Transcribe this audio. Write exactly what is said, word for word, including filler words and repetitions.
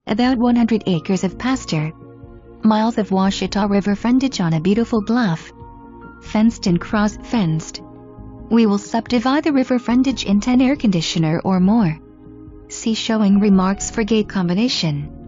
About one hundred acres of pasture. Miles of Ouachita River frontage on a beautiful bluff. Fenced and cross-fenced. We will subdivide the river frontage in ten air conditioner or more. See showing remarks for gate combination.